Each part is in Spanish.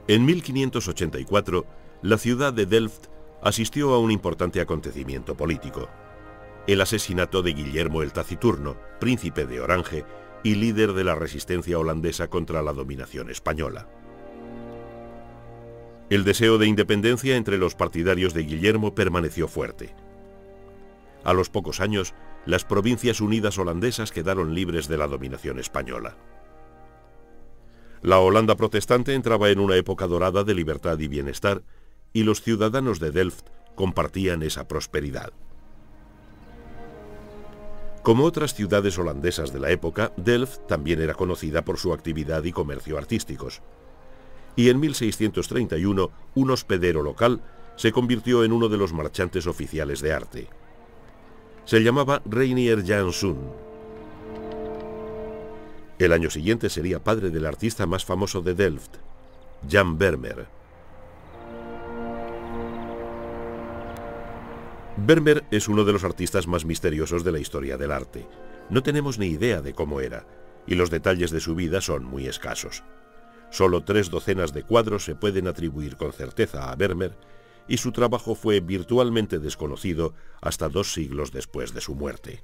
En 1584, la ciudad de Delft asistió a un importante acontecimiento político: el asesinato de Guillermo el Taciturno, príncipe de Orange y líder de la resistencia holandesa contra la dominación española. El deseo de independencia entre los partidarios de Guillermo permaneció fuerte. A los pocos años, las Provincias Unidas holandesas quedaron libres de la dominación española. La Holanda protestante entraba en una época dorada de libertad y bienestar, y los ciudadanos de Delft compartían esa prosperidad. Como otras ciudades holandesas de la época, Delft también era conocida por su actividad y comercio artísticos. Y en 1631, un hospedero local se convirtió en uno de los marchantes oficiales de arte. Se llamaba Reinier Janszoon. El año siguiente sería padre del artista más famoso de Delft, Jan Vermeer. Vermeer es uno de los artistas más misteriosos de la historia del arte. No tenemos ni idea de cómo era, y los detalles de su vida son muy escasos. Solo 3 docenas de cuadros se pueden atribuir con certeza a Vermeer, y su trabajo fue virtualmente desconocido hasta 2 siglos después de su muerte.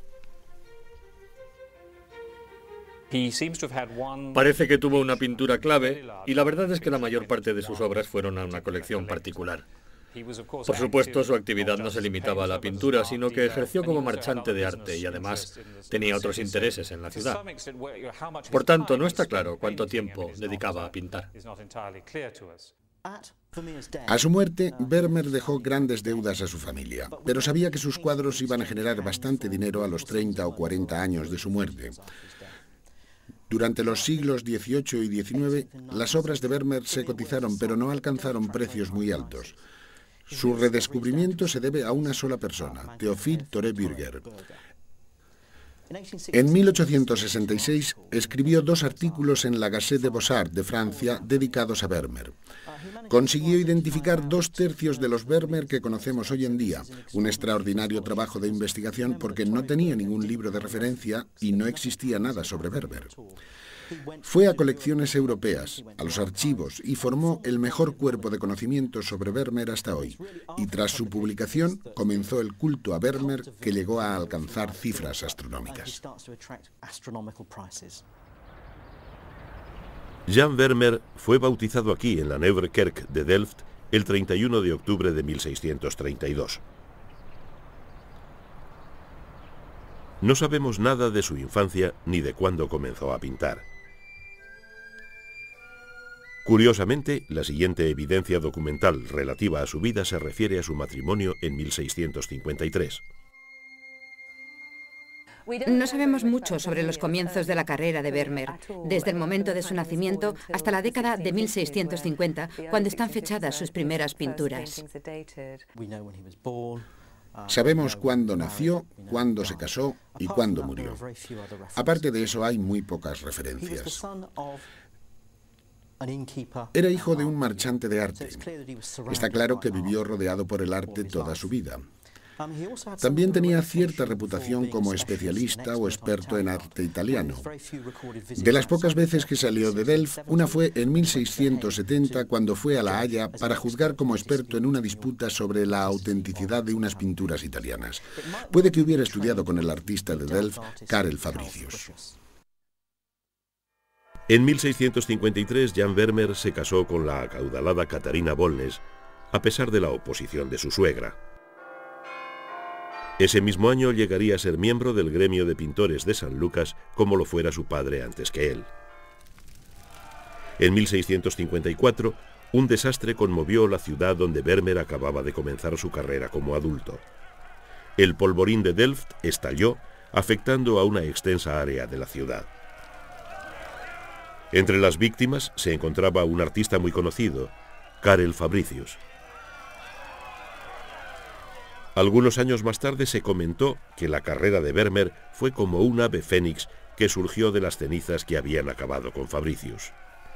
Parece que tuvo una pintura clave, y la verdad es que la mayor parte de sus obras fueron a una colección particular. Por supuesto, su actividad no se limitaba a la pintura, sino que ejerció como marchante de arte y además tenía otros intereses en la ciudad. Por tanto, no está claro cuánto tiempo dedicaba a pintar. A su muerte, Vermeer dejó grandes deudas a su familia, pero sabía que sus cuadros iban a generar bastante dinero a los 30 o 40 años de su muerte. Durante los siglos XVIII y XIX, las obras de Vermeer se cotizaron, pero no alcanzaron precios muy altos. Su redescubrimiento se debe a una sola persona, Théophile Thoré-Bürger. En 1866 escribió 2 artículos en la Gazette des Beaux-Arts de Francia dedicados a Vermeer. Consiguió identificar 2/3 de los Vermeer que conocemos hoy en día, un extraordinario trabajo de investigación porque no tenía ningún libro de referencia y no existía nada sobre Vermeer. Fue a colecciones europeas, a los archivos y formó el mejor cuerpo de conocimientos sobre Vermeer hasta hoy. Y tras su publicación comenzó el culto a Vermeer que llegó a alcanzar cifras astronómicas. Jan Vermeer fue bautizado aquí en la Nieuwe Kerk de Delft el 31 de octubre de 1632. No sabemos nada de su infancia ni de cuándo comenzó a pintar. Curiosamente, la siguiente evidencia documental relativa a su vida se refiere a su matrimonio en 1653. No sabemos mucho sobre los comienzos de la carrera de Vermeer, desde el momento de su nacimiento hasta la década de 1650, cuando están fechadas sus primeras pinturas. Sabemos cuándo nació, cuándo se casó y cuándo murió. Aparte de eso, hay muy pocas referencias. Era hijo de un marchante de arte. Está claro que vivió rodeado por el arte toda su vida. También tenía cierta reputación como especialista o experto en arte italiano. De las pocas veces que salió de Delft, una fue en 1670 cuando fue a La Haya para juzgar como experto en una disputa sobre la autenticidad de unas pinturas italianas. Puede que hubiera estudiado con el artista de Delft, Karel Fabricius. En 1653, Jan Vermeer se casó con la acaudalada Catharina Bolnes, a pesar de la oposición de su suegra. Ese mismo año llegaría a ser miembro del gremio de pintores de San Lucas, como lo fuera su padre antes que él. En 1654, un desastre conmovió la ciudad donde Vermeer acababa de comenzar su carrera como adulto. El polvorín de Delft estalló, afectando a una extensa área de la ciudad. Entre las víctimas se encontraba un artista muy conocido, Karel Fabricius. Algunos años más tarde se comentó que la carrera de Vermeer fue como un ave fénix que surgió de las cenizas que habían acabado con Fabricius.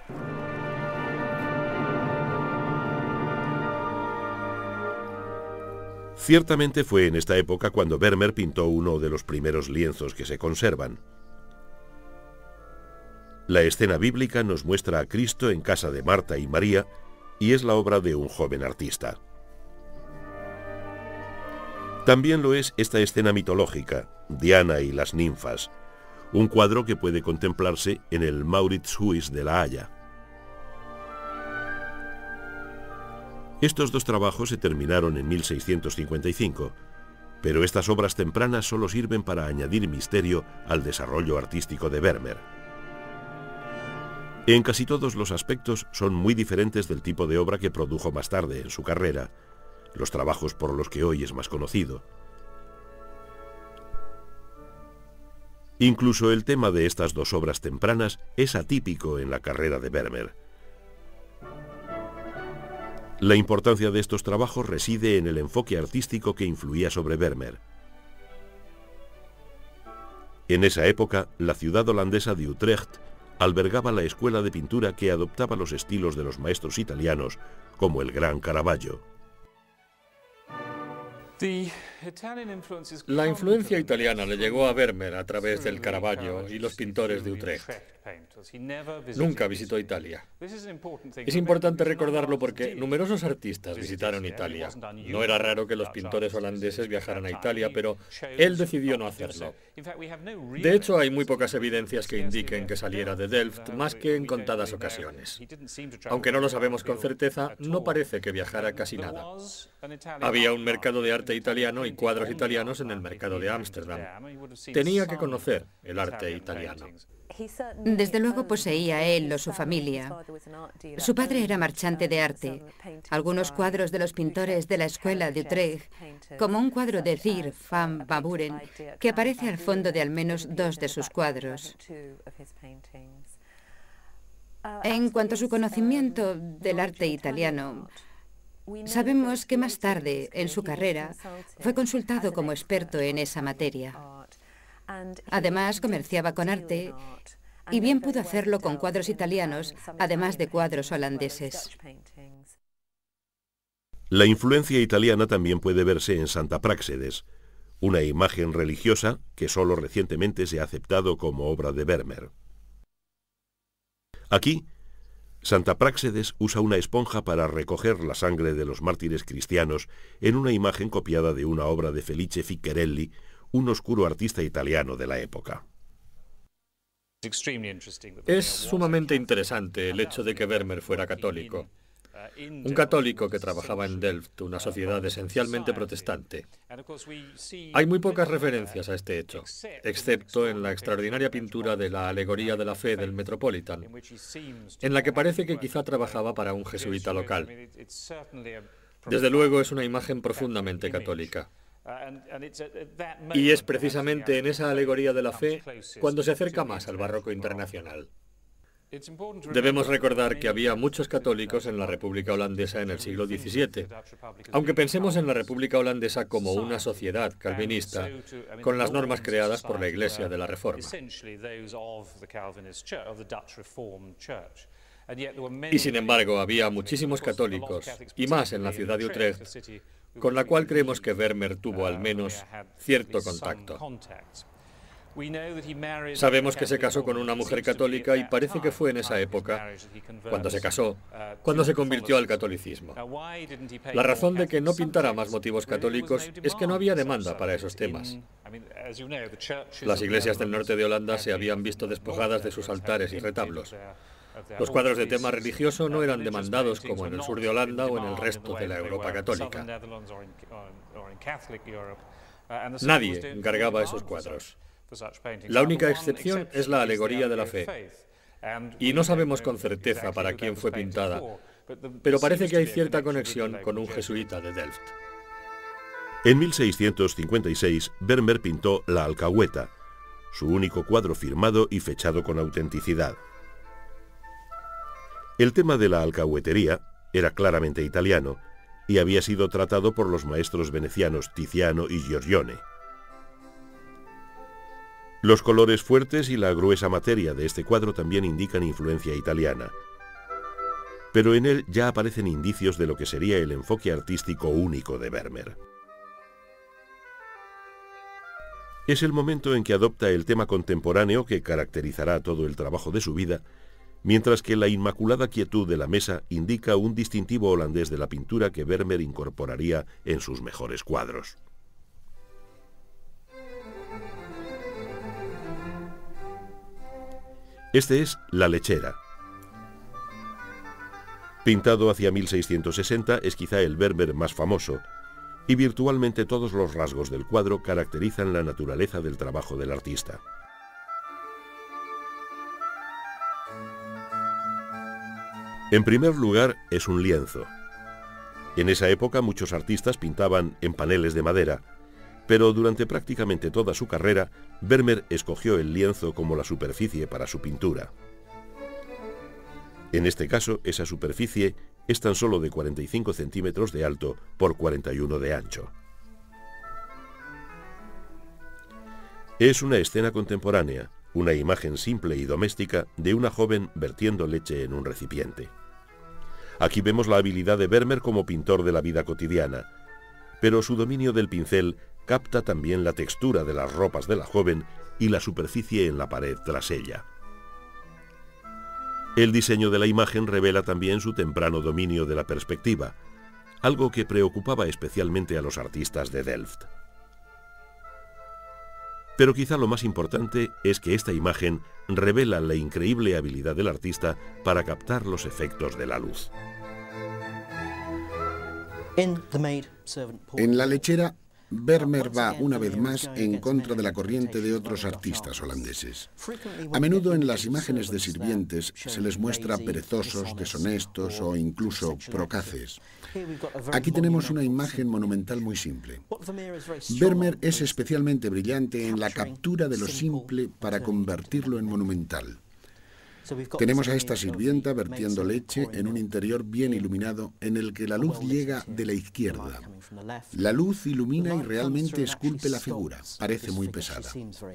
Ciertamente fue en esta época cuando Vermeer pintó uno de los primeros lienzos que se conservan. La escena bíblica nos muestra a Cristo en casa de Marta y María y es la obra de un joven artista. También lo es esta escena mitológica, Diana y las ninfas, un cuadro que puede contemplarse en el Mauritshuis de La Haya. Estos dos trabajos se terminaron en 1655, pero estas obras tempranas solo sirven para añadir misterio al desarrollo artístico de Vermeer. En casi todos los aspectos son muy diferentes del tipo de obra que produjo más tarde en su carrera, los trabajos por los que hoy es más conocido. Incluso el tema de estas dos obras tempranas es atípico en la carrera de Vermeer. La importancia de estos trabajos reside en el enfoque artístico que influía sobre Vermeer. En esa época, la ciudad holandesa de Utrecht albergaba la escuela de pintura que adoptaba los estilos de los maestros italianos, como el gran Caravaggio. La influencia italiana le llegó a Vermeer a través del Caravaggio y los pintores de Utrecht. Nunca visitó Italia. Es importante recordarlo porque numerosos artistas visitaron Italia. No era raro que los pintores holandeses viajaran a Italia, pero él decidió no hacerlo. De hecho, hay muy pocas evidencias que indiquen que saliera de Delft, más que en contadas ocasiones. Aunque no lo sabemos con certeza, no parece que viajara casi nada. Había un mercado de arte italiano y cuadros italianos en el mercado de Ámsterdam. Tenía que conocer el arte italiano. Desde luego poseía él o su familia. Su padre era marchante de arte. Algunos cuadros de los pintores de la escuela de Utrecht, como un cuadro de Thier van Baburen, que aparece al fondo de al menos dos de sus cuadros. En cuanto a su conocimiento del arte italiano, sabemos que más tarde, en su carrera, fue consultado como experto en esa materia. Además, comerciaba con arte y bien pudo hacerlo con cuadros italianos, además de cuadros holandeses. La influencia italiana también puede verse en Santa Práxedes, una imagen religiosa que solo recientemente se ha aceptado como obra de Vermeer. Aquí, Santa Práxedes usa una esponja para recoger la sangre de los mártires cristianos en una imagen copiada de una obra de Felice Ficcherelli, un oscuro artista italiano de la época. Es sumamente interesante el hecho de que Vermeer fuera católico. Un católico que trabajaba en Delft, una sociedad esencialmente protestante. Hay muy pocas referencias a este hecho, excepto en la extraordinaria pintura de la Alegoría de la Fe del Metropolitan, en la que parece que quizá trabajaba para un jesuita local. Desde luego es una imagen profundamente católica. Y es precisamente en esa alegoría de la fe cuando se acerca más al barroco internacional. Debemos recordar que había muchos católicos en la República Holandesa en el siglo XVII, aunque pensemos en la República Holandesa como una sociedad calvinista, con las normas creadas por la Iglesia de la Reforma. Y sin embargo, había muchísimos católicos, y más en la ciudad de Utrecht, con la cual creemos que Vermeer tuvo al menos cierto contacto. Sabemos que se casó con una mujer católica y parece que fue en esa época, cuando se casó, cuando se convirtió al catolicismo. La razón de que no pintara más motivos católicos es que no había demanda para esos temas. Las iglesias del norte de Holanda se habían visto despojadas de sus altares y retablos. Los cuadros de tema religioso no eran demandados como en el sur de Holanda o en el resto de la Europa católica. Nadie encargaba esos cuadros. La única excepción es la Alegoría de la Fe. Y no sabemos con certeza para quién fue pintada, pero parece que hay cierta conexión con un jesuita de Delft. En 1656, Vermeer pintó La Alcahueta, su único cuadro firmado y fechado con autenticidad. El tema de la alcahuetería era claramente italiano y había sido tratado por los maestros venecianos Tiziano y Giorgione. Los colores fuertes y la gruesa materia de este cuadro también indican influencia italiana, pero en él ya aparecen indicios de lo que sería el enfoque artístico único de Vermeer. Es el momento en que adopta el tema contemporáneo que caracterizará todo el trabajo de su vida, mientras que la inmaculada quietud de la mesa indica un distintivo holandés de la pintura que Vermeer incorporaría en sus mejores cuadros. Este es La lechera. Pintado hacia 1660, es quizá el Vermeer más famoso, y virtualmente todos los rasgos del cuadro caracterizan la naturaleza del trabajo del artista. En primer lugar, es un lienzo. En esa época muchos artistas pintaban en paneles de madera, pero durante prácticamente toda su carrera, Vermeer escogió el lienzo como la superficie para su pintura. En este caso, esa superficie es tan solo de 45 centímetros de alto por 41 de ancho. Es una escena contemporánea, una imagen simple y doméstica de una joven vertiendo leche en un recipiente. Aquí vemos la habilidad de Vermeer como pintor de la vida cotidiana, pero su dominio del pincel capta también la textura de las ropas de la joven y la superficie en la pared tras ella. El diseño de la imagen revela también su temprano dominio de la perspectiva, algo que preocupaba especialmente a los artistas de Delft. Pero quizá lo más importante es que esta imagen revela la increíble habilidad del artista para captar los efectos de la luz. En La lechera, Vermeer va una vez más en contra de la corriente de otros artistas holandeses. A menudo en las imágenes de sirvientes se les muestra perezosos, deshonestos o incluso procaces. Aquí tenemos una imagen monumental muy simple. Vermeer es especialmente brillante en la captura de lo simple para convertirlo en monumental. Tenemos a esta sirvienta vertiendo leche en un interior bien iluminado en el que la luz llega de la izquierda. La luz ilumina y realmente esculpe la figura. Parece muy pesada.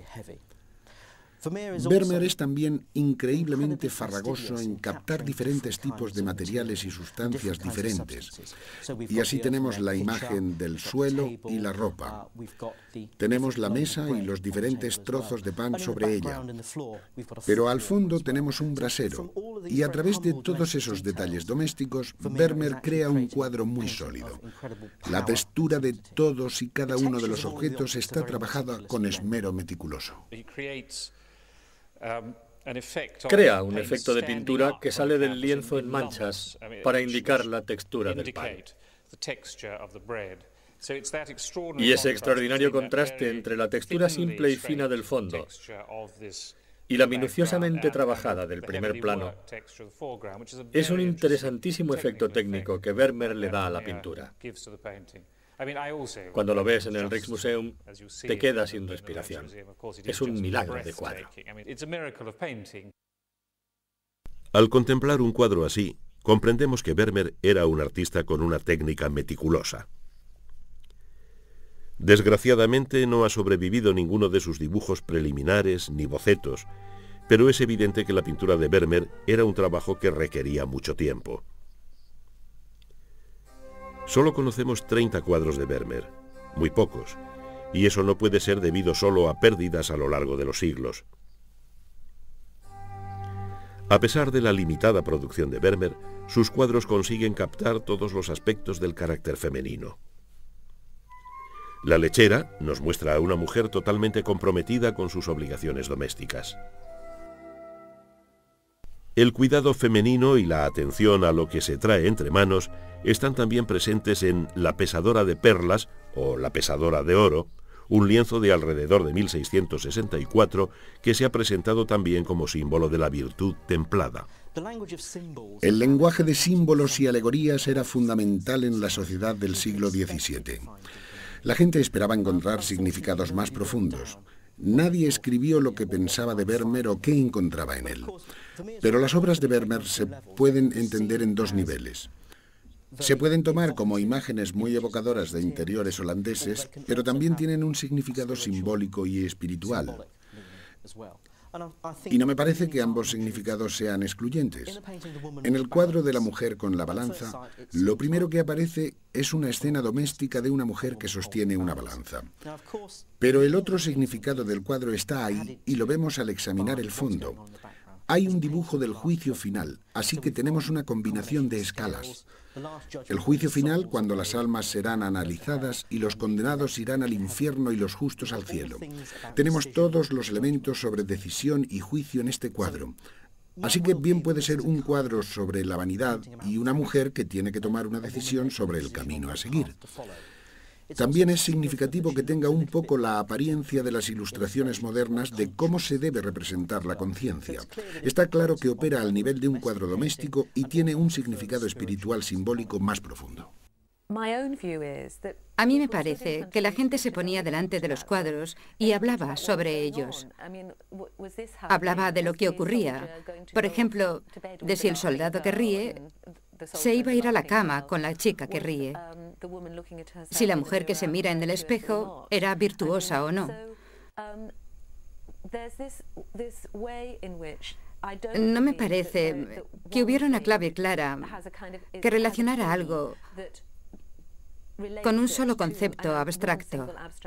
Vermeer es también increíblemente farragoso en captar diferentes tipos de materiales y sustancias diferentes. Y así tenemos la imagen del suelo y la ropa. Tenemos la mesa y los diferentes trozos de pan sobre ella. Pero al fondo tenemos un brasero. Y a través de todos esos detalles domésticos, Vermeer crea un cuadro muy sólido. La textura de todos y cada uno de los objetos está trabajada con esmero meticuloso. Crea un efecto de pintura que sale del lienzo en manchas para indicar la textura del pan. Y ese extraordinario contraste entre la textura simple y fina del fondo y la minuciosamente trabajada del primer plano es un interesantísimo efecto técnico que Vermeer le da a la pintura. Cuando lo ves en el Rijksmuseum, te quedas sin respiración. Es un milagro de cuadro. Al contemplar un cuadro así, comprendemos que Vermeer era un artista con una técnica meticulosa. Desgraciadamente no ha sobrevivido ninguno de sus dibujos preliminares ni bocetos, pero es evidente que la pintura de Vermeer era un trabajo que requería mucho tiempo. Solo conocemos 30 cuadros de Vermeer, muy pocos, y eso no puede ser debido solo a pérdidas a lo largo de los siglos. A pesar de la limitada producción de Vermeer, sus cuadros consiguen captar todos los aspectos del carácter femenino. La lechera nos muestra a una mujer totalmente comprometida con sus obligaciones domésticas. El cuidado femenino y la atención a lo que se trae entre manos están también presentes en La pesadora de perlas o La pesadora de oro, un lienzo de alrededor de 1664 que se ha presentado también como símbolo de la virtud templada. El lenguaje de símbolos y alegorías era fundamental en la sociedad del siglo XVII. La gente esperaba encontrar significados más profundos. Nadie escribió lo que pensaba de Vermeer o qué encontraba en él. Pero las obras de Vermeer se pueden entender en dos niveles. Se pueden tomar como imágenes muy evocadoras de interiores holandeses, pero también tienen un significado simbólico y espiritual. Y no me parece que ambos significados sean excluyentes. En el cuadro de la mujer con la balanza, lo primero que aparece es una escena doméstica de una mujer que sostiene una balanza. Pero el otro significado del cuadro está ahí y lo vemos al examinar el fondo. Hay un dibujo del juicio final, así que tenemos una combinación de escalas. El juicio final, cuando las almas serán analizadas y los condenados irán al infierno y los justos al cielo. Tenemos todos los elementos sobre decisión y juicio en este cuadro. Así que bien puede ser un cuadro sobre la vanidad y una mujer que tiene que tomar una decisión sobre el camino a seguir. También es significativo que tenga un poco la apariencia de las ilustraciones modernas de cómo se debe representar la conciencia. Está claro que opera al nivel de un cuadro doméstico y tiene un significado espiritual simbólico más profundo. A mí me parece que la gente se ponía delante de los cuadros y hablaba sobre ellos. Hablaba de lo que ocurría. Por ejemplo, de si el soldado que ríe se iba a ir a la cama con la chica que ríe. Si la mujer que se mira en el espejo era virtuosa o no. No me parece que hubiera una clave clara que relacionara algo con un solo concepto abstracto.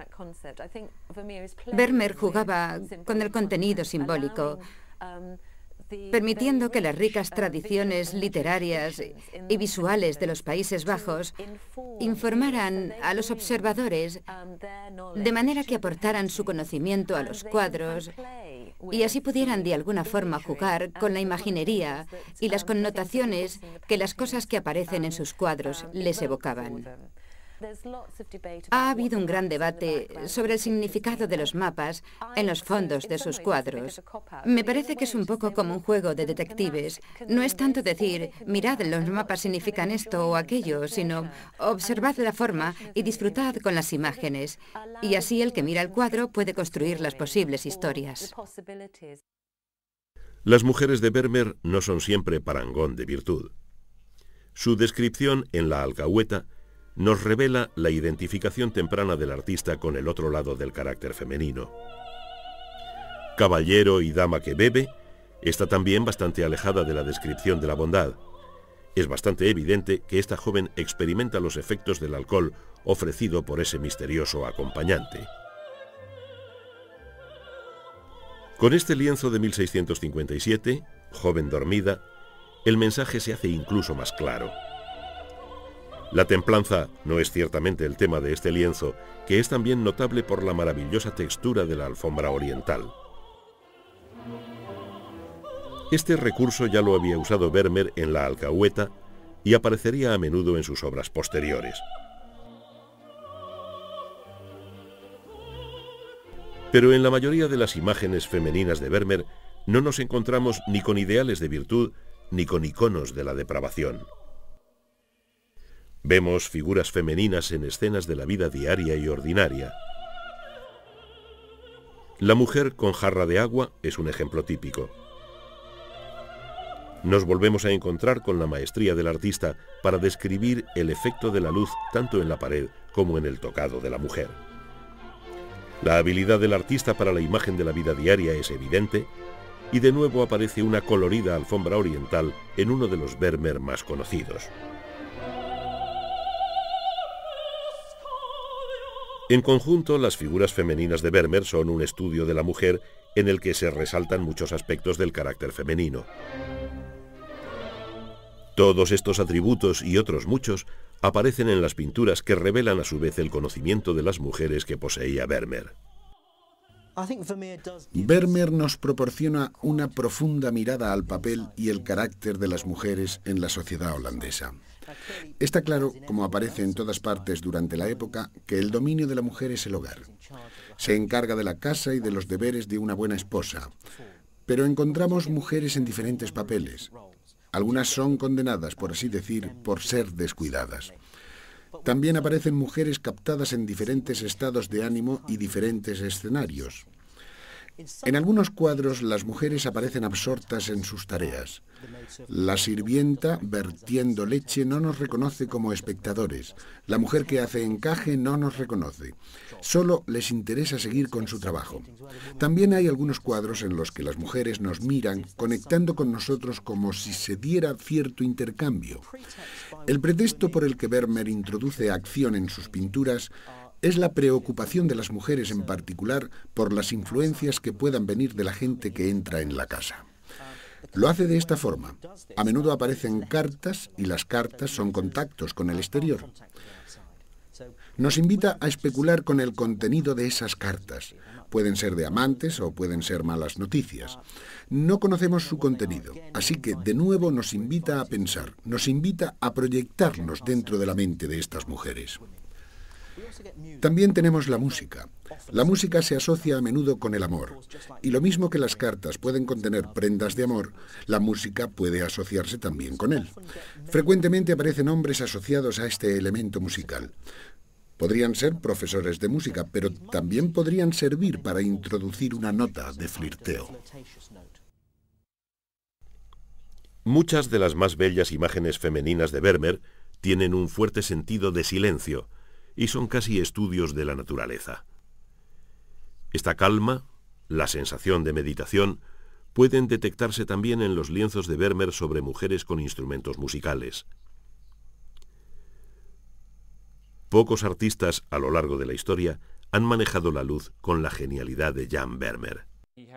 Vermeer jugaba con el contenido simbólico, permitiendo que las ricas tradiciones literarias y visuales de los Países Bajos informaran a los observadores de manera que aportaran su conocimiento a los cuadros y así pudieran de alguna forma jugar con la imaginería y las connotaciones que las cosas que aparecen en sus cuadros les evocaban. Ha habido un gran debate sobre el significado de los mapas en los fondos de sus cuadros. Me parece que es un poco como un juego de detectives. No es tanto decir, mirad, los mapas significan esto o aquello, sino observad la forma y disfrutad con las imágenes. Y así el que mira el cuadro puede construir las posibles historias. Las mujeres de Vermeer no son siempre parangón de virtud. Su descripción en La Alcahueta nos revela la identificación temprana del artista con el otro lado del carácter femenino. Caballero y dama que bebe está también bastante alejada de la descripción de la bondad. Es bastante evidente que esta joven experimenta los efectos del alcohol ofrecido por ese misterioso acompañante. Con este lienzo de 1657, Joven dormida, el mensaje se hace incluso más claro. La templanza no es ciertamente el tema de este lienzo, que es también notable por la maravillosa textura de la alfombra oriental. Este recurso ya lo había usado Vermeer en La Alcahueta y aparecería a menudo en sus obras posteriores. Pero en la mayoría de las imágenes femeninas de Vermeer no nos encontramos ni con ideales de virtud ni con iconos de la depravación. Vemos figuras femeninas en escenas de la vida diaria y ordinaria. La mujer con jarra de agua es un ejemplo típico. Nos volvemos a encontrar con la maestría del artista para describir el efecto de la luz tanto en la pared como en el tocado de la mujer. La habilidad del artista para la imagen de la vida diaria es evidente, y de nuevo aparece una colorida alfombra oriental en uno de los Vermeer más conocidos. En conjunto, las figuras femeninas de Vermeer son un estudio de la mujer en el que se resaltan muchos aspectos del carácter femenino. Todos estos atributos y otros muchos aparecen en las pinturas que revelan a su vez el conocimiento de las mujeres que poseía Vermeer. Vermeer nos proporciona una profunda mirada al papel y el carácter de las mujeres en la sociedad holandesa. Está claro, como aparece en todas partes durante la época, que el dominio de la mujer es el hogar. Se encarga de la casa y de los deberes de una buena esposa. Pero encontramos mujeres en diferentes papeles. Algunas son condenadas, por así decir, por ser descuidadas. También aparecen mujeres captadas en diferentes estados de ánimo y diferentes escenarios. En algunos cuadros las mujeres aparecen absortas en sus tareas. La sirvienta vertiendo leche no nos reconoce como espectadores. La mujer que hace encaje no nos reconoce. Solo les interesa seguir con su trabajo. También hay algunos cuadros en los que las mujeres nos miran conectando con nosotros como si se diera cierto intercambio. El pretexto por el que Vermeer introduce acción en sus pinturas es la preocupación de las mujeres en particular por las influencias que puedan venir de la gente que entra en la casa. Lo hace de esta forma. A menudo aparecen cartas y las cartas son contactos con el exterior. Nos invita a especular con el contenido de esas cartas. Pueden ser de amantes o pueden ser malas noticias. No conocemos su contenido, así que de nuevo nos invita a pensar, nos invita a proyectarnos dentro de la mente de estas mujeres. También tenemos la música. La música se asocia a menudo con el amor. Y lo mismo que las cartas pueden contener prendas de amor, la música puede asociarse también con él. Frecuentemente aparecen hombres asociados a este elemento musical. Podrían ser profesores de música, pero también podrían servir para introducir una nota de flirteo. Muchas de las más bellas imágenes femeninas de Vermeer tienen un fuerte sentido de silencio y son casi estudios de la naturaleza. Esta calma, la sensación de meditación, pueden detectarse también en los lienzos de Vermeer sobre mujeres con instrumentos musicales. Pocos artistas a lo largo de la historia han manejado la luz con la genialidad de Jan Vermeer.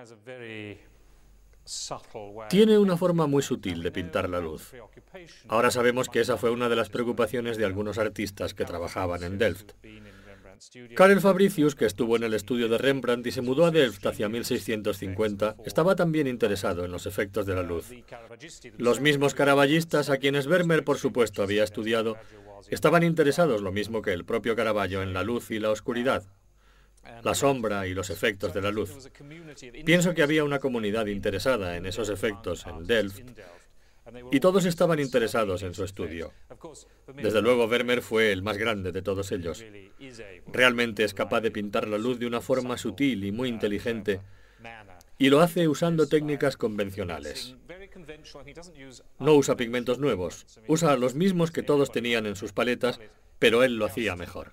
Tiene una forma muy sutil de pintar la luz. Ahora sabemos que esa fue una de las preocupaciones de algunos artistas que trabajaban en Delft. Karel Fabricius, que estuvo en el estudio de Rembrandt y se mudó a Delft hacia 1650, estaba también interesado en los efectos de la luz. Los mismos caravallistas, a quienes Vermeer por supuesto había estudiado, estaban interesados lo mismo que el propio Caravaggio en la luz y la oscuridad, la sombra y los efectos de la luz. Pienso que había una comunidad interesada en esos efectos en Delft y todos estaban interesados en su estudio. Desde luego Vermeer fue el más grande de todos ellos. Realmente es capaz de pintar la luz de una forma sutil y muy inteligente y lo hace usando técnicas convencionales. No usa pigmentos nuevos, usa los mismos que todos tenían en sus paletas, pero él lo hacía mejor.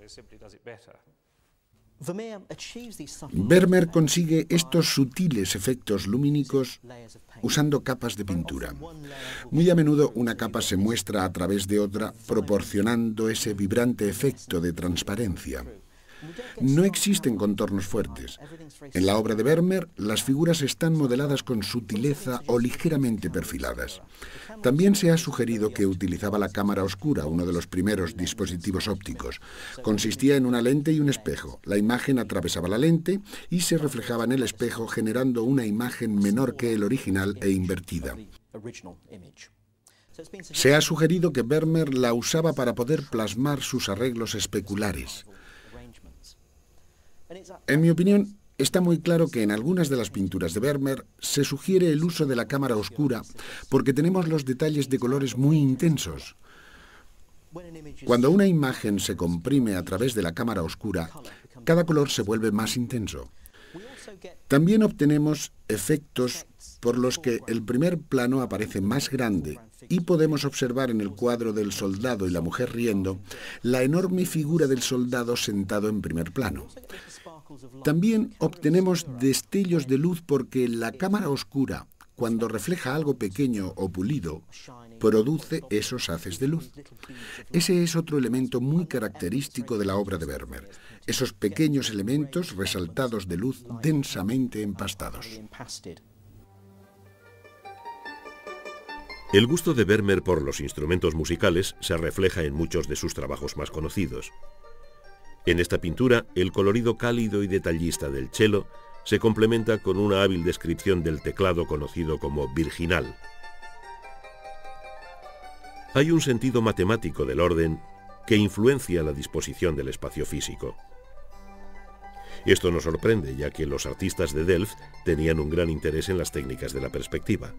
Vermeer consigue estos sutiles efectos lumínicos usando capas de pintura. Muy a menudo una capa se muestra a través de otra, proporcionando ese vibrante efecto de transparencia. No existen contornos fuertes. En la obra de Vermeer, las figuras están modeladas con sutileza o ligeramente perfiladas. También se ha sugerido que utilizaba la cámara oscura, uno de los primeros dispositivos ópticos. Consistía en una lente y un espejo. La imagen atravesaba la lente y se reflejaba en el espejo, generando una imagen menor que el original e invertida. Se ha sugerido que Vermeer la usaba para poder plasmar sus arreglos especulares. En mi opinión, está muy claro que en algunas de las pinturas de Vermeer se sugiere el uso de la cámara oscura porque tenemos los detalles de colores muy intensos. Cuando una imagen se comprime a través de la cámara oscura, cada color se vuelve más intenso. También obtenemos efectos por los que el primer plano aparece más grande y podemos observar en el cuadro del soldado y la mujer riendo la enorme figura del soldado sentado en primer plano. También obtenemos destellos de luz porque la cámara oscura, cuando refleja algo pequeño o pulido, produce esos haces de luz. Ese es otro elemento muy característico de la obra de Vermeer, esos pequeños elementos resaltados de luz densamente empastados. El gusto de Vermeer por los instrumentos musicales se refleja en muchos de sus trabajos más conocidos. En esta pintura, el colorido cálido y detallista del cello se complementa con una hábil descripción del teclado conocido como virginal. Hay un sentido matemático del orden que influencia la disposición del espacio físico. Esto nos sorprende, ya que los artistas de Delft tenían un gran interés en las técnicas de la perspectiva.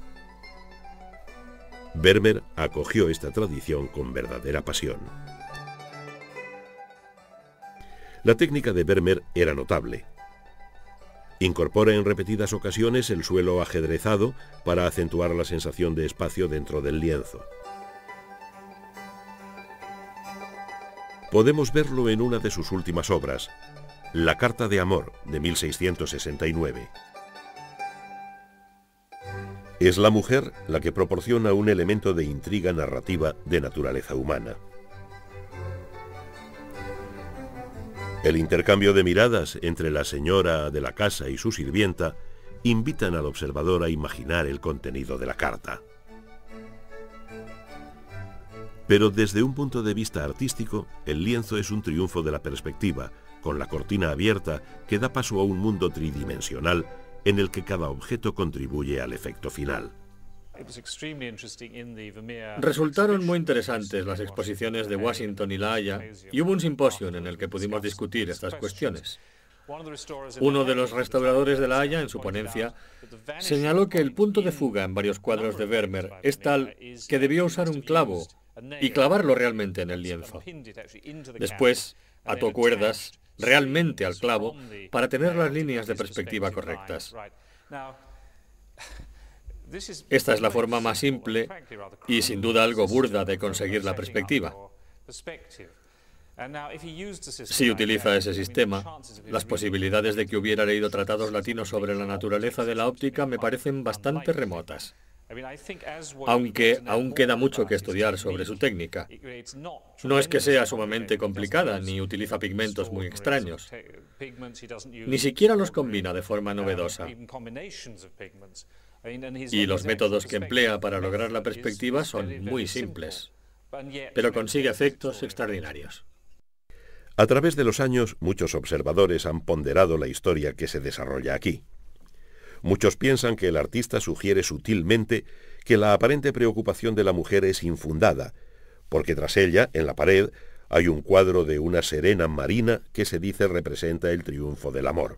Vermeer acogió esta tradición con verdadera pasión. La técnica de Vermeer era notable. Incorpora en repetidas ocasiones el suelo ajedrezado para acentuar la sensación de espacio dentro del lienzo. Podemos verlo en una de sus últimas obras, La carta de amor, de 1669. Es la mujer la que proporciona un elemento de intriga narrativa de naturaleza humana. El intercambio de miradas entre la señora de la casa y su sirvienta invitan al observador a imaginar el contenido de la carta. Pero desde un punto de vista artístico, el lienzo es un triunfo de la perspectiva, con la cortina abierta que da paso a un mundo tridimensional en el que cada objeto contribuye al efecto final. Resultaron muy interesantes las exposiciones de Washington y La Haya, y hubo un simposio en el que pudimos discutir estas cuestiones. Uno de los restauradores de La Haya, en su ponencia, señaló que el punto de fuga en varios cuadros de Vermeer es tal que debió usar un clavo y clavarlo realmente en el lienzo. Después, ató cuerdas realmente al clavo para tener las líneas de perspectiva correctas. Esta es la forma más simple y sin duda algo burda de conseguir la perspectiva. Si utiliza ese sistema, las posibilidades de que hubiera leído tratados latinos sobre la naturaleza de la óptica me parecen bastante remotas. Aunque aún queda mucho que estudiar sobre su técnica. No es que sea sumamente complicada, ni utiliza pigmentos muy extraños. Ni siquiera los combina de forma novedosa. Y los métodos que emplea para lograr la perspectiva son muy simples, pero consigue efectos extraordinarios. A través de los años, muchos observadores han ponderado la historia que se desarrolla aquí. Muchos piensan que el artista sugiere sutilmente que la aparente preocupación de la mujer es infundada, porque tras ella, en la pared, hay un cuadro de una serena marina que se dice representa el triunfo del amor.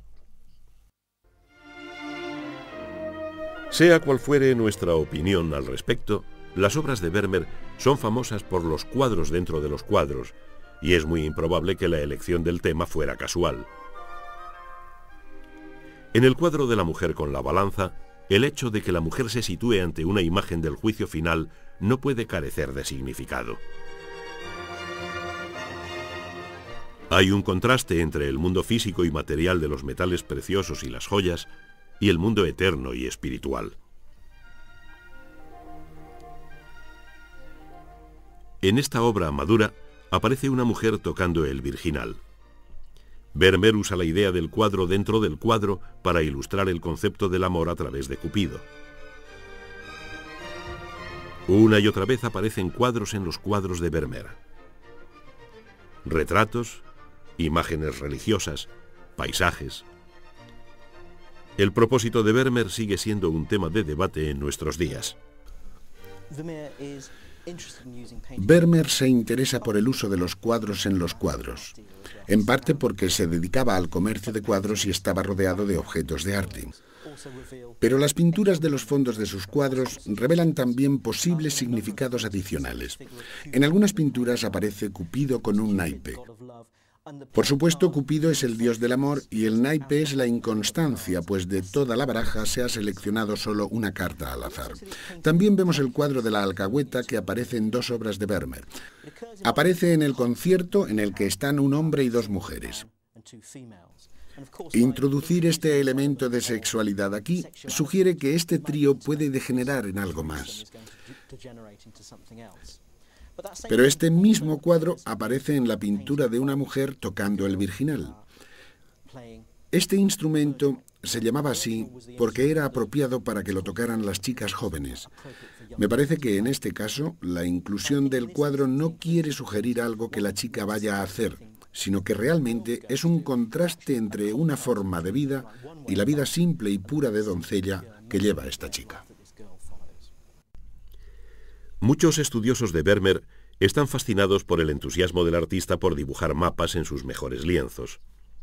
Sea cual fuere nuestra opinión al respecto, las obras de Vermeer son famosas por los cuadros dentro de los cuadros, y es muy improbable que la elección del tema fuera casual. En el cuadro de la mujer con la balanza, el hecho de que la mujer se sitúe ante una imagen del juicio final no puede carecer de significado. Hay un contraste entre el mundo físico y material de los metales preciosos y las joyas y el mundo eterno y espiritual. En esta obra madura aparece una mujer tocando el virginal. Vermeer usa la idea del cuadro dentro del cuadro para ilustrar el concepto del amor a través de Cupido. Una y otra vez aparecen cuadros en los cuadros de Vermeer. Retratos, imágenes religiosas, paisajes. El propósito de Vermeer sigue siendo un tema de debate en nuestros días. Vermeer se interesa por el uso de los cuadros en los cuadros, en parte porque se dedicaba al comercio de cuadros y estaba rodeado de objetos de arte. Pero las pinturas de los fondos de sus cuadros revelan también posibles significados adicionales. En algunas pinturas aparece Cupido con un naipe. Por supuesto, Cupido es el dios del amor y el naipe es la inconstancia, pues de toda la baraja se ha seleccionado solo una carta al azar. También vemos el cuadro de la alcahueta que aparece en dos obras de Vermeer. Aparece en el concierto en el que están un hombre y dos mujeres. Introducir este elemento de sexualidad aquí sugiere que este trío puede degenerar en algo más. Pero este mismo cuadro aparece en la pintura de una mujer tocando el virginal. Este instrumento se llamaba así porque era apropiado para que lo tocaran las chicas jóvenes. Me parece que en este caso la inclusión del cuadro no quiere sugerir algo que la chica vaya a hacer, sino que realmente es un contraste entre una forma de vida y la vida simple y pura de doncella que lleva esta chica. Muchos estudiosos de Vermeer están fascinados por el entusiasmo del artista por dibujar mapas en sus mejores lienzos.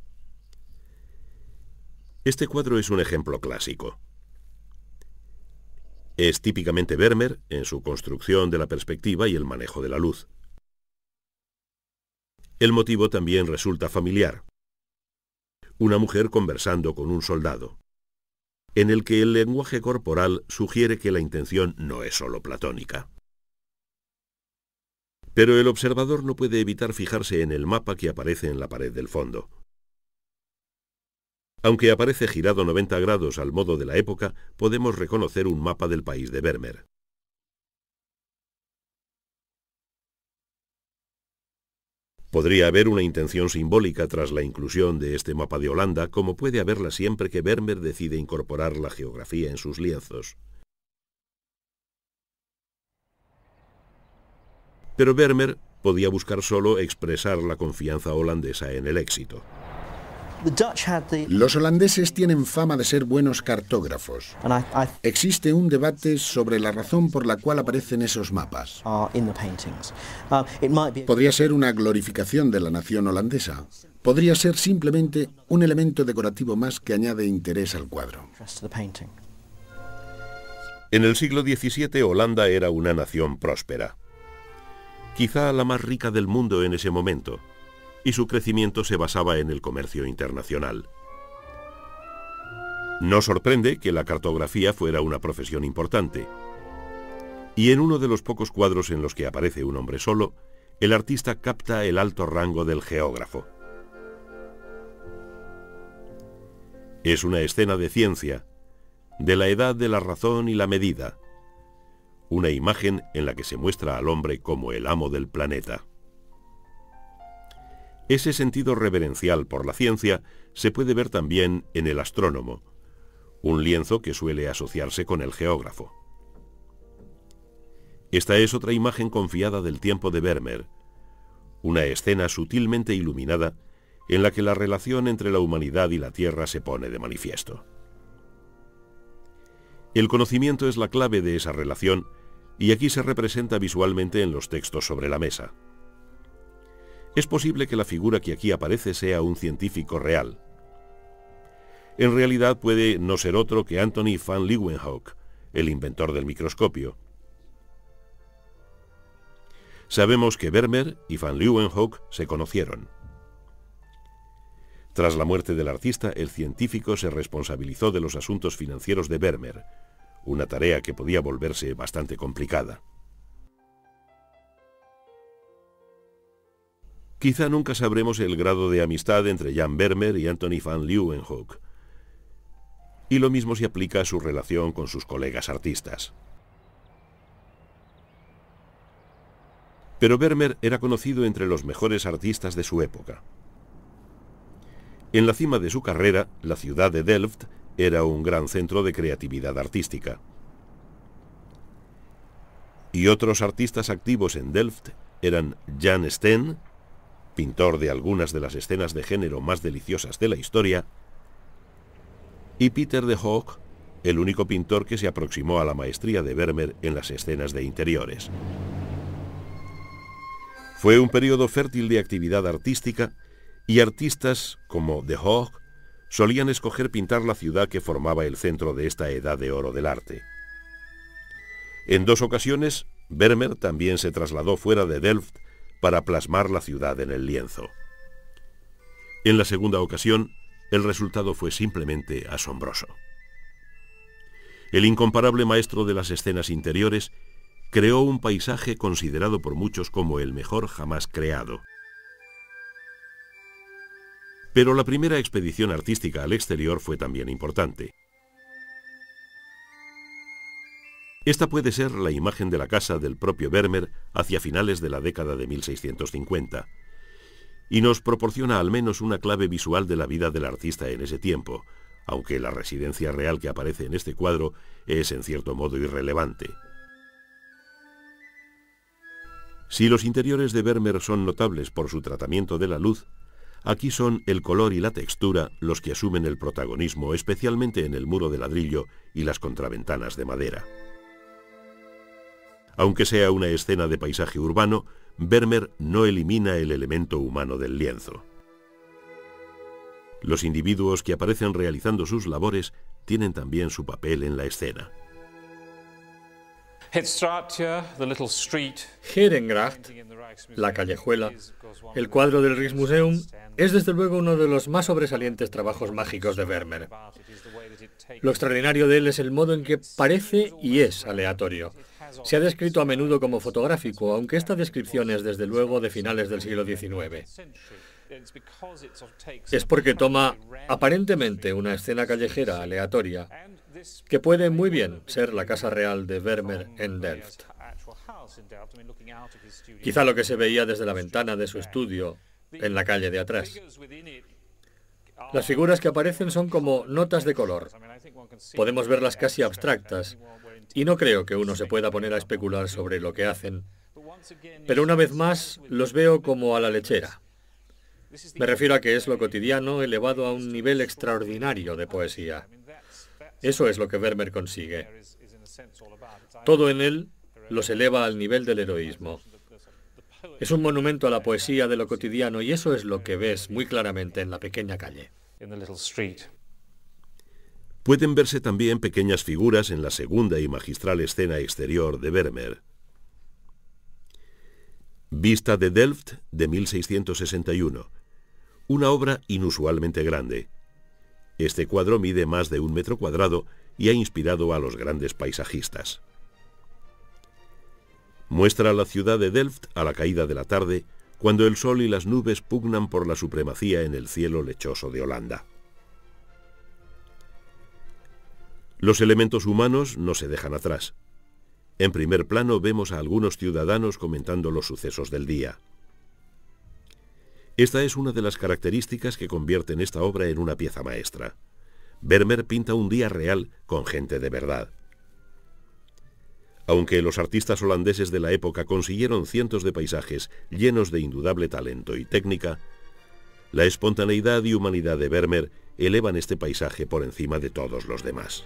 Este cuadro es un ejemplo clásico. Es típicamente Vermeer en su construcción de la perspectiva y el manejo de la luz. El motivo también resulta familiar. una mujer conversando con un soldado, en el que el lenguaje corporal sugiere que la intención no es solo platónica. Pero el observador no puede evitar fijarse en el mapa que aparece en la pared del fondo. Aunque aparece girado 90 grados al modo de la época, podemos reconocer un mapa del país de Vermeer. Podría haber una intención simbólica tras la inclusión de este mapa de Holanda, como puede haberla siempre que Vermeer decide incorporar la geografía en sus lienzos. Pero Vermeer podía buscar solo expresar la confianza holandesa en el éxito. Los holandeses tienen fama de ser buenos cartógrafos. Existe un debate sobre la razón por la cual aparecen esos mapas. Podría ser una glorificación de la nación holandesa. Podría ser simplemente un elemento decorativo más que añade interés al cuadro. En el siglo XVII, Holanda era una nación próspera, quizá la más rica del mundo en ese momento, y su crecimiento se basaba en el comercio internacional. No sorprende que la cartografía fuera una profesión importante. Y en uno de los pocos cuadros en los que aparece un hombre solo, el artista capta el alto rango del geógrafo. Es una escena de ciencia, de la edad de la razón y la medida, una imagen en la que se muestra al hombre como el amo del planeta. Ese sentido reverencial por la ciencia se puede ver también en el astrónomo, un lienzo que suele asociarse con el geógrafo. Esta es otra imagen confiada del tiempo de Vermeer, una escena sutilmente iluminada en la que la relación entre la humanidad y la Tierra se pone de manifiesto. El conocimiento es la clave de esa relación y aquí se representa visualmente en los textos sobre la mesa. Es posible que la figura que aquí aparece sea un científico real. En realidad puede no ser otro que Antony van Leeuwenhoek, el inventor del microscopio. Sabemos que Vermeer y van Leeuwenhoek se conocieron. Tras la muerte del artista, el científico se responsabilizó de los asuntos financieros de Vermeer, una tarea que podía volverse bastante complicada. Quizá nunca sabremos el grado de amistad entre Jan Vermeer y Antony van Leeuwenhoek. Y lo mismo se aplica a su relación con sus colegas artistas. Pero Vermeer era conocido entre los mejores artistas de su época. En la cima de su carrera, la ciudad de Delft era un gran centro de creatividad artística. Y otros artistas activos en Delft eran Jan Steen, pintor de algunas de las escenas de género más deliciosas de la historia, y Pieter de Hoogh, el único pintor que se aproximó a la maestría de Vermeer en las escenas de interiores. Fue un periodo fértil de actividad artística y artistas como de Hoogh solían escoger pintar la ciudad que formaba el centro de esta edad de oro del arte. En 2 ocasiones, Vermeer también se trasladó fuera de Delft para plasmar la ciudad en el lienzo. En la segunda ocasión, el resultado fue simplemente asombroso. El incomparable maestro de las escenas interiores creó un paisaje considerado por muchos como el mejor jamás creado. Pero la primera expedición artística al exterior fue también importante. Esta puede ser la imagen de la casa del propio Vermeer hacia finales de la década de 1650, y nos proporciona al menos una clave visual de la vida del artista en ese tiempo, aunque la residencia real que aparece en este cuadro es en cierto modo irrelevante. Si los interiores de Vermeer son notables por su tratamiento de la luz, aquí son el color y la textura los que asumen el protagonismo, especialmente en el muro de ladrillo y las contraventanas de madera. Aunque sea una escena de paisaje urbano, Vermeer no elimina el elemento humano del lienzo. Los individuos que aparecen realizando sus labores tienen también su papel en la escena. Herengracht, la callejuela, el cuadro del Rijksmuseum, es desde luego uno de los más sobresalientes trabajos mágicos de Vermeer. Lo extraordinario de él es el modo en que parece y es aleatorio. Se ha descrito a menudo como fotográfico, aunque esta descripción es desde luego de finales del siglo XIX. Es porque toma aparentemente una escena callejera aleatoria, que puede muy bien ser la casa real de Vermeer en Delft. Quizá lo que se veía desde la ventana de su estudio en la calle de atrás. Las figuras que aparecen son como notas de color. Podemos verlas casi abstractas, y no creo que uno se pueda poner a especular sobre lo que hacen, pero una vez más los veo como a la lechera. Me refiero a que es lo cotidiano elevado a un nivel extraordinario de poesía. Eso es lo que Vermeer consigue. Todo en él los eleva al nivel del heroísmo. Es un monumento a la poesía de lo cotidiano y eso es lo que ves muy claramente en la pequeña calle. Pueden verse también pequeñas figuras en la segunda y magistral escena exterior de Vermeer. Vista de Delft de 1661. Una obra inusualmente grande. Este cuadro mide más de 1 metro cuadrado y ha inspirado a los grandes paisajistas. Muestra la ciudad de Delft a la caída de la tarde, cuando el sol y las nubes pugnan por la supremacía en el cielo lechoso de Holanda. Los elementos humanos no se dejan atrás. En primer plano vemos a algunos ciudadanos comentando los sucesos del día. Esta es una de las características que convierten esta obra en una pieza maestra. Vermeer pinta un día real con gente de verdad. Aunque los artistas holandeses de la época consiguieron cientos de paisajes llenos de indudable talento y técnica, la espontaneidad y humanidad de Vermeer elevan este paisaje por encima de todos los demás.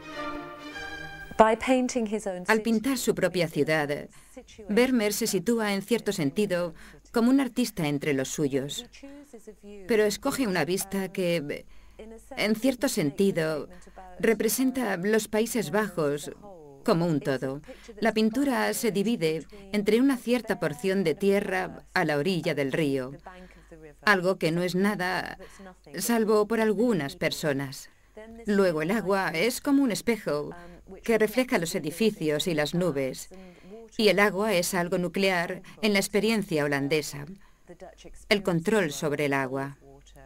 Al pintar su propia ciudad, Vermeer se sitúa en cierto sentido como un artista entre los suyos, pero escoge una vista que, en cierto sentido, representa los Países Bajos como un todo. La pintura se divide entre una cierta porción de tierra a la orilla del río, algo que no es nada, salvo por algunas personas. Luego el agua es como un espejo que refleja los edificios y las nubes, y el agua es algo nuclear en la experiencia holandesa, el control sobre el agua,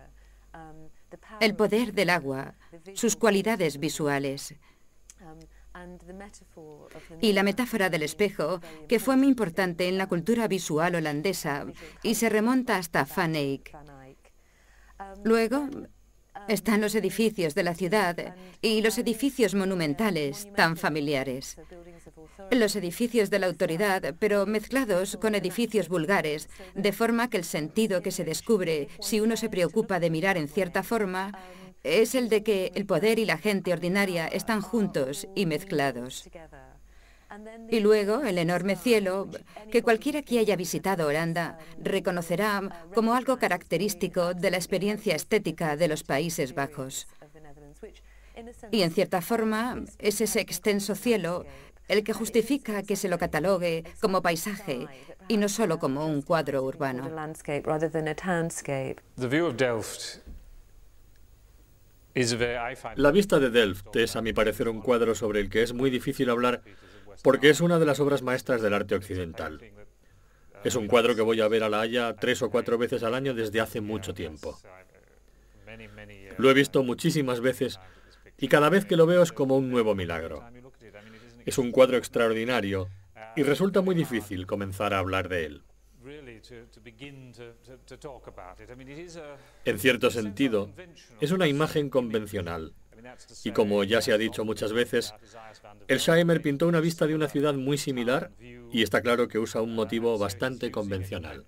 el poder del agua, sus cualidades visuales. Y la metáfora del espejo, que fue muy importante en la cultura visual holandesa y se remonta hasta Van Eyck. Luego están los edificios de la ciudad y los edificios monumentales tan familiares. Los edificios de la autoridad, pero mezclados con edificios vulgares, de forma que el sentido que se descubre si uno se preocupa de mirar en cierta forma es el de que el poder y la gente ordinaria están juntos y mezclados. Y luego el enorme cielo, que cualquiera que haya visitado Holanda reconocerá como algo característico de la experiencia estética de los Países Bajos. Y en cierta forma es ese extenso cielo el que justifica que se lo catalogue como paisaje y no solo como un cuadro urbano. La vista de Delft es, a mi parecer, un cuadro sobre el que es muy difícil hablar porque es una de las obras maestras del arte occidental. Es un cuadro que voy a ver a La Haya 3 o 4 veces al año desde hace mucho tiempo. Lo he visto muchísimas veces y cada vez que lo veo es como un nuevo milagro. Es un cuadro extraordinario y resulta muy difícil comenzar a hablar de él. En cierto sentido, es una imagen convencional. Y como ya se ha dicho muchas veces, Elsheimer pintó una vista de una ciudad muy similar y está claro que usa un motivo bastante convencional.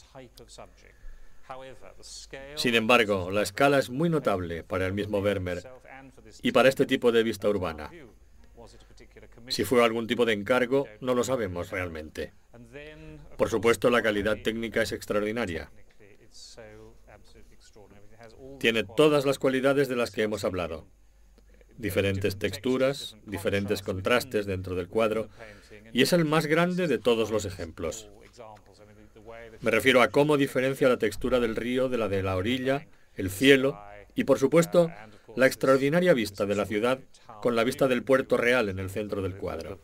Sin embargo, la escala es muy notable para el mismo Vermeer y para este tipo de vista urbana. Si fue algún tipo de encargo, no lo sabemos realmente. Por supuesto, la calidad técnica es extraordinaria. Tiene todas las cualidades de las que hemos hablado. diferentes texturas, diferentes contrastes dentro del cuadro, y es el más grande de todos los ejemplos. Me refiero a cómo diferencia la textura del río de la orilla, el cielo y, por supuesto, la extraordinaria vista de la ciudad con la vista del puerto real en el centro del cuadro.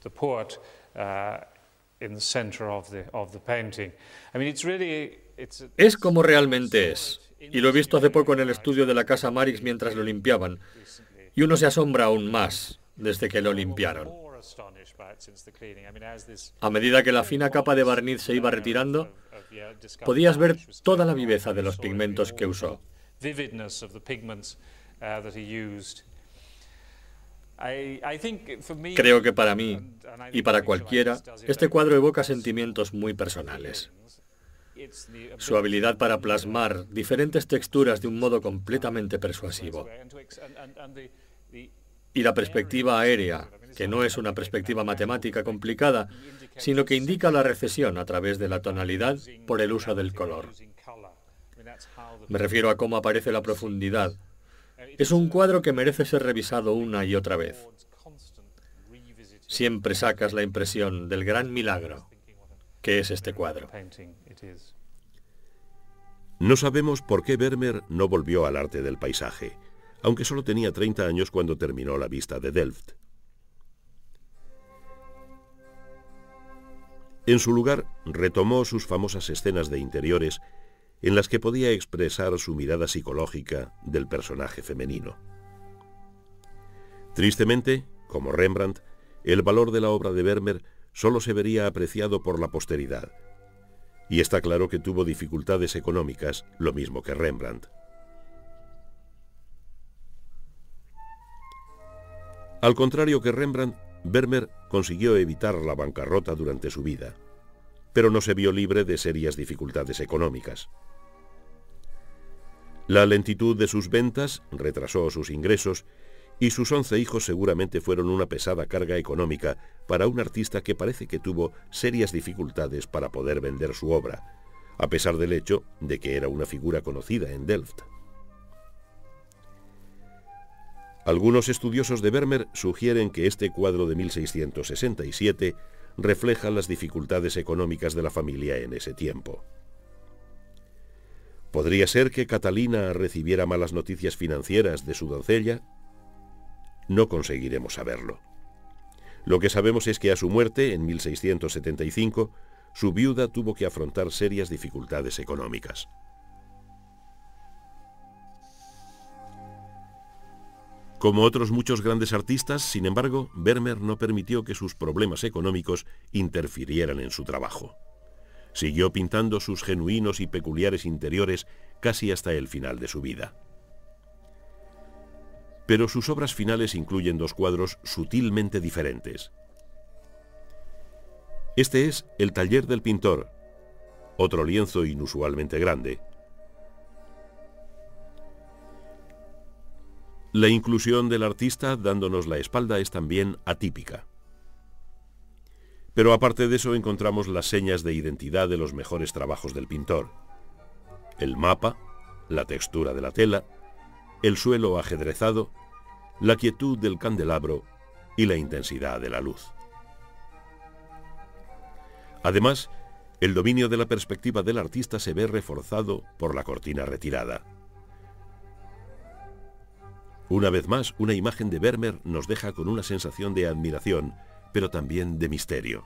Es como realmente es, y lo he visto hace poco en el estudio de la Casa Marix mientras lo limpiaban, y uno se asombra aún más desde que lo limpiaron. A medida que la fina capa de barniz se iba retirando, podías ver toda la viveza de los pigmentos que usó. Creo que para mí, y para cualquiera, este cuadro evoca sentimientos muy personales. Su habilidad para plasmar diferentes texturas de un modo completamente persuasivo. Y la perspectiva aérea, que no es una perspectiva matemática complicada, sino que indica la recesión a través de la tonalidad por el uso del color. Me refiero a cómo aparece la profundidad. Es un cuadro que merece ser revisado una y otra vez. Siempre sacas la impresión del gran milagro que es este cuadro. No sabemos por qué Vermeer no volvió al arte del paisaje, aunque solo tenía 30 años cuando terminó la vista de Delft. En su lugar, retomó sus famosas escenas de interiores en las que podía expresar su mirada psicológica del personaje femenino. Tristemente, como Rembrandt, el valor de la obra de Vermeer solo se vería apreciado por la posteridad, y está claro que tuvo dificultades económicas, lo mismo que Rembrandt. Al contrario que Rembrandt, Vermeer consiguió evitar la bancarrota durante su vida, pero no se vio libre de serias dificultades económicas. La lentitud de sus ventas retrasó sus ingresos y sus 11 hijos seguramente fueron una pesada carga económica para un artista que parece que tuvo serias dificultades para poder vender su obra, a pesar del hecho de que era una figura conocida en Delft. Algunos estudiosos de Vermeer sugieren que este cuadro de 1667 refleja las dificultades económicas de la familia en ese tiempo. ¿Podría ser que Catalina recibiera malas noticias financieras de su doncella? No conseguiremos saberlo. Lo que sabemos es que a su muerte, en 1675, su viuda tuvo que afrontar serias dificultades económicas. Como otros muchos grandes artistas, sin embargo, Vermeer no permitió que sus problemas económicos interfirieran en su trabajo. Siguió pintando sus genuinos y peculiares interiores casi hasta el final de su vida. Pero sus obras finales incluyen dos cuadros sutilmente diferentes. Este es El taller del pintor, otro lienzo inusualmente grande. La inclusión del artista dándonos la espalda es también atípica. Pero aparte de eso encontramos las señas de identidad de los mejores trabajos del pintor. El mapa, la textura de la tela, el suelo ajedrezado, la quietud del candelabro y la intensidad de la luz. Además, el dominio de la perspectiva del artista se ve reforzado por la cortina retirada. Una vez más, una imagen de Vermeer nos deja con una sensación de admiración, pero también de misterio.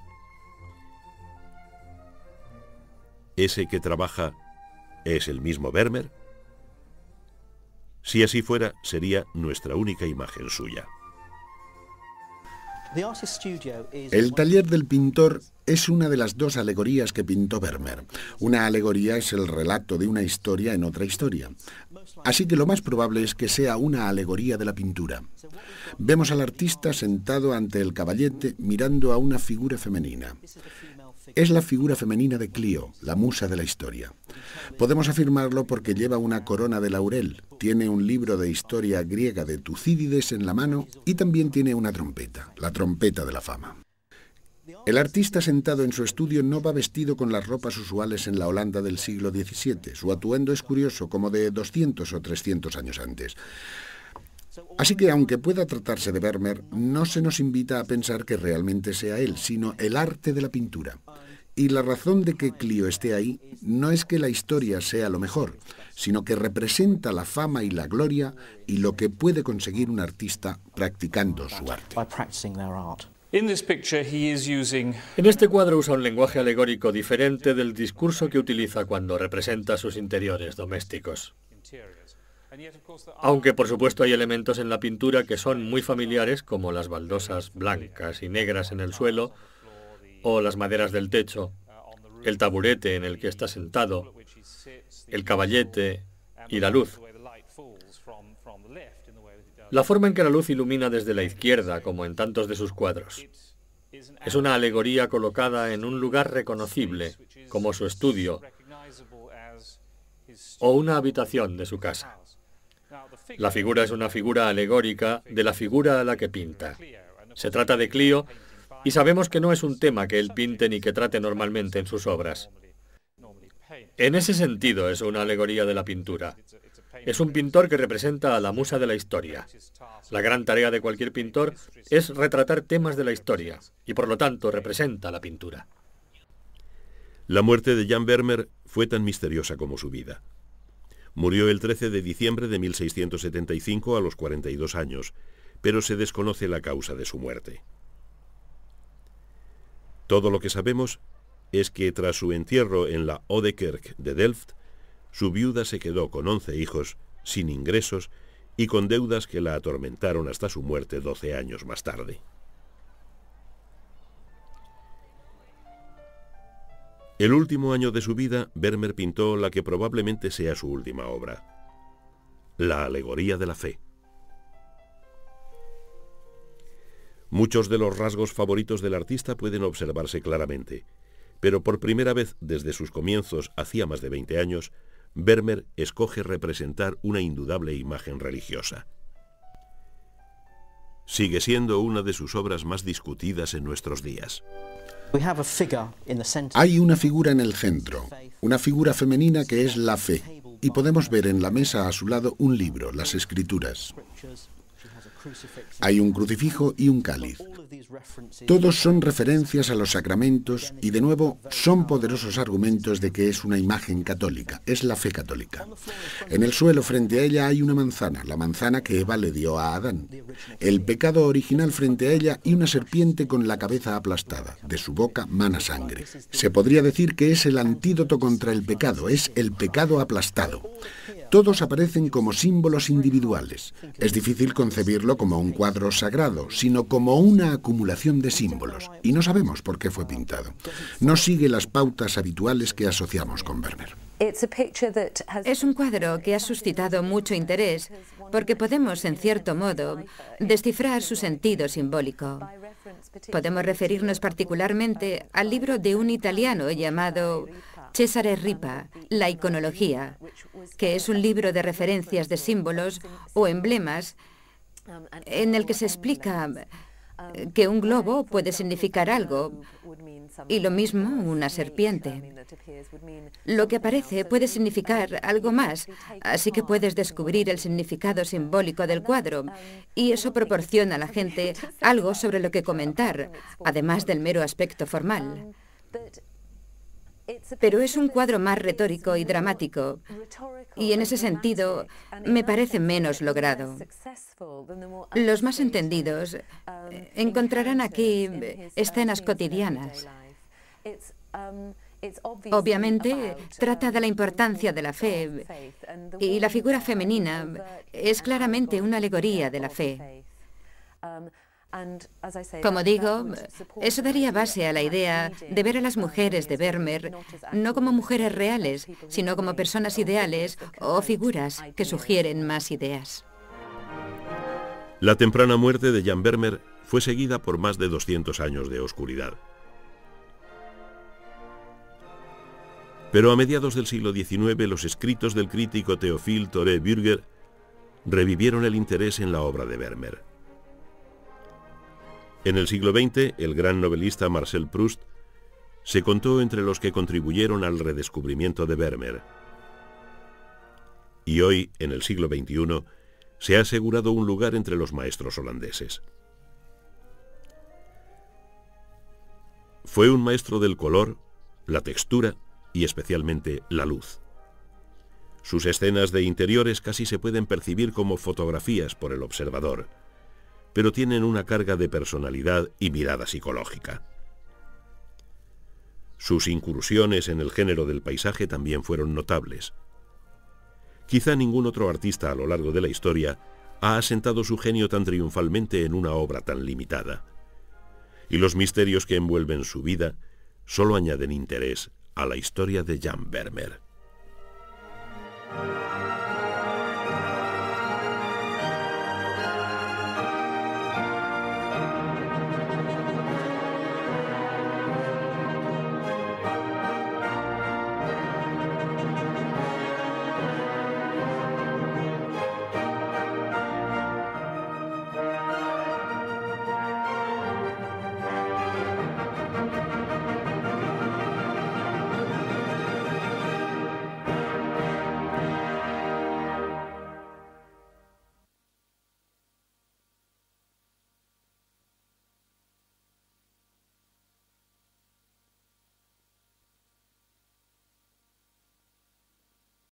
¿Ese que trabaja es el mismo Vermeer? Si así fuera, sería nuestra única imagen suya. El taller del pintor es una de las dos alegorías que pintó Vermeer. Una alegoría es el relato de una historia en otra historia. Así que lo más probable es que sea una alegoría de la pintura. Vemos al artista sentado ante el caballete mirando a una figura femenina. Es la figura femenina de Clio, la musa de la historia. Podemos afirmarlo porque lleva una corona de laurel, tiene un libro de historia griega de Tucídides en la mano y también tiene una trompeta, la trompeta de la fama. El artista sentado en su estudio no va vestido con las ropas usuales en la Holanda del siglo XVII. Su atuendo es curioso, como de 200 o 300 años antes. Así que, aunque pueda tratarse de Vermeer, no se nos invita a pensar que realmente sea él, sino el arte de la pintura. Y la razón de que Clio esté ahí no es que la historia sea lo mejor, sino que representa la fama y la gloria y lo que puede conseguir un artista practicando su arte. En este cuadro usa un lenguaje alegórico diferente del discurso que utiliza cuando representa sus interiores domésticos. Aunque por supuesto hay elementos en la pintura que son muy familiares, como las baldosas blancas y negras en el suelo, o las maderas del techo, el taburete en el que está sentado, el caballete y la luz. La forma en que la luz ilumina desde la izquierda, como en tantos de sus cuadros. Es una alegoría colocada en un lugar reconocible, como su estudio, o una habitación de su casa. La figura es una figura alegórica de la figura a la que pinta. Se trata de Clio, y sabemos que no es un tema que él pinte ni que trate normalmente en sus obras. En ese sentido es una alegoría de la pintura. Es un pintor que representa a la musa de la historia. La gran tarea de cualquier pintor es retratar temas de la historia, y por lo tanto representa la pintura. La muerte de Jan Vermeer fue tan misteriosa como su vida. Murió el 13 de diciembre de 1675 a los 42 años, pero se desconoce la causa de su muerte. Todo lo que sabemos es que tras su entierro en la Oude Kerk de Delft, su viuda se quedó con 11 hijos, sin ingresos y con deudas que la atormentaron hasta su muerte 12 años más tarde. El último año de su vida, Vermeer pintó la que probablemente sea su última obra, la Alegoría de la Fe. Muchos de los rasgos favoritos del artista pueden observarse claramente, pero por primera vez desde sus comienzos, hacía más de 20 años, Vermeer escoge representar una indudable imagen religiosa. Sigue siendo una de sus obras más discutidas en nuestros días. Hay una figura en el centro, una figura femenina que es la fe, y podemos ver en la mesa a su lado un libro, las Escrituras. Hay un crucifijo y un cáliz. Todos son referencias a los sacramentos y, de nuevo, son poderosos argumentos de que es una imagen católica, es la fe católica. En el suelo frente a ella hay una manzana, la manzana que Eva le dio a Adán. El pecado original frente a ella y una serpiente con la cabeza aplastada. De su boca mana sangre. Se podría decir que es el antídoto contra el pecado, es el pecado aplastado. Todos aparecen como símbolos individuales. Es difícil concebirlo como un cuadro sagrado, sino como una acumulación de símbolos, y no sabemos por qué fue pintado. No sigue las pautas habituales que asociamos con Vermeer. Es un cuadro que ha suscitado mucho interés porque podemos, en cierto modo, descifrar su sentido simbólico. Podemos referirnos particularmente al libro de un italiano llamado Cesare Ripa, La iconología, que es un libro de referencias de símbolos o emblemas en el que se explica que un globo puede significar algo y lo mismo una serpiente. Lo que aparece puede significar algo más, así que puedes descubrir el significado simbólico del cuadro y eso proporciona a la gente algo sobre lo que comentar, además del mero aspecto formal. Pero es un cuadro más retórico y dramático, y en ese sentido me parece menos logrado. Los más entendidos encontrarán aquí escenas cotidianas. Obviamente trata de la importancia de la fe, y la figura femenina es claramente una alegoría de la fe. Como digo, eso daría base a la idea de ver a las mujeres de Vermeer no como mujeres reales, sino como personas ideales o figuras que sugieren más ideas. La temprana muerte de Jan Vermeer fue seguida por más de 200 años de oscuridad. Pero a mediados del siglo XIX, los escritos del crítico Théophile Thoré-Bürger revivieron el interés en la obra de Vermeer. En el siglo XX, el gran novelista Marcel Proust se contó entre los que contribuyeron al redescubrimiento de Vermeer. Y hoy, en el siglo XXI, se ha asegurado un lugar entre los maestros holandeses. Fue un maestro del color, la textura y especialmente la luz. Sus escenas de interiores casi se pueden percibir como fotografías por el observador, pero tienen una carga de personalidad y mirada psicológica. Sus incursiones en el género del paisaje también fueron notables. Quizá ningún otro artista a lo largo de la historia ha asentado su genio tan triunfalmente en una obra tan limitada. Y los misterios que envuelven su vida solo añaden interés a la historia de Jan Vermeer.